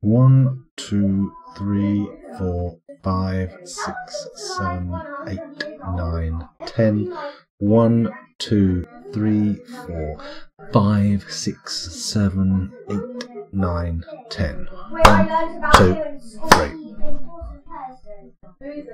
1, 2, 3, 4, 5, 6, 7, 8, 9, 10. 1, 2, 3, 4, 5, 6, 7, 8, 9, 10. 1, 2, 3.